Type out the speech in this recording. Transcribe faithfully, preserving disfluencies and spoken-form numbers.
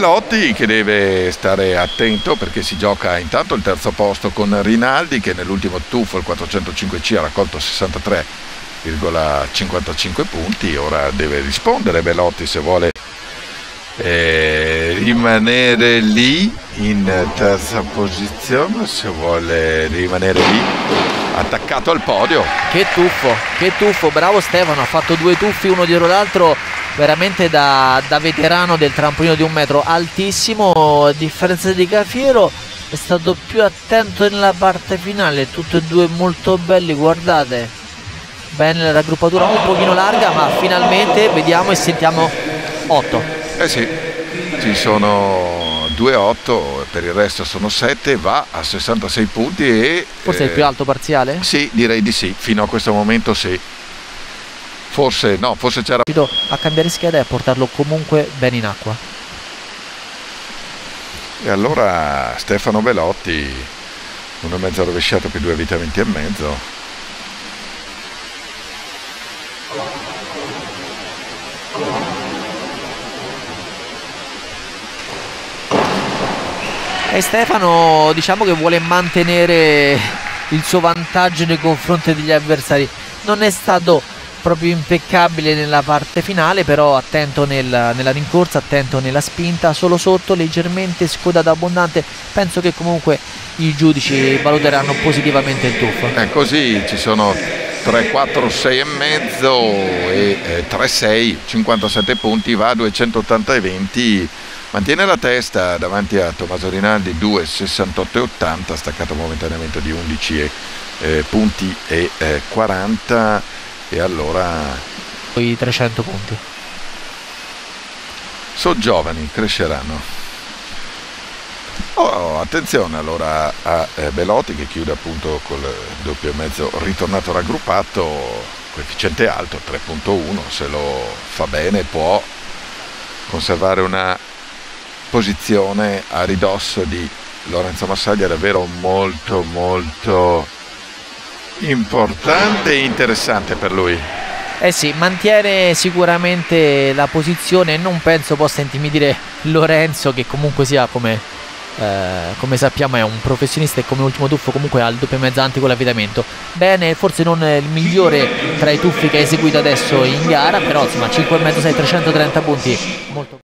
Belotti che deve stare attento perché si gioca intanto il terzo posto con Rinaldi, che nell'ultimo tuffo il quattrocentocinque C ha raccolto sessantatré virgola cinquantacinque punti. Ora deve rispondere Belotti se vuole eh, rimanere lì in terza posizione, se vuole rimanere lì attaccato al podio. Che tuffo, che tuffo, bravo Stefano, ha fatto due tuffi uno dietro l'altro veramente da, da veterano del trampolino di un metro altissimo. A differenza di Cafiero è stato più attento nella parte finale, tutti e due molto belli, guardate bene la raggruppatura un pochino larga, ma finalmente vediamo e sentiamo otto. Eh sì, ci sono due otto, per il resto sono sette, va a sessantasei punti e forse eh, è il più alto parziale? Sì, direi di sì, fino a questo momento sì. Forse no, forse c'era a cambiare scheda e a portarlo comunque bene in acqua. E allora Stefano Belotti, uno e mezzo rovesciato più due avvitamenti e mezzo. E Stefano diciamo che vuole mantenere il suo vantaggio nei confronti degli avversari. Non è stato proprio impeccabile nella parte finale, però attento nel, nella rincorsa, attento nella spinta, solo sotto, leggermente scodato abbondante. Penso che comunque i giudici valuteranno positivamente il tuffo. È così, ci sono tre, quattro, sei e mezzo e eh, tre, sei, cinquantasette punti, va a duecentottanta e venti, mantiene la testa davanti a Tommaso Rinaldi, due, sessantotto e ottanta, staccato momentaneamente di undici e, eh, punti e eh, quaranta. E allora i trecento punti sono giovani, cresceranno. Oh, attenzione allora a eh, Belotti che chiude appunto col doppio e mezzo ritornato raggruppato, coefficiente alto tre virgola uno, se lo fa bene può conservare una posizione a ridosso di Lorenzo Massaglia, davvero molto molto importante e interessante per lui. Eh sì, mantiene sicuramente la posizione, non penso possa intimidire Lorenzo, che comunque sia come, eh, come sappiamo è un professionista e come ultimo tuffo comunque ha il doppio e mezzo anti con l'avvitamento. Bene, forse non il migliore tra i tuffi che ha eseguito adesso in gara, però insomma cinque e mezzo, sei, trecentotrenta punti, molto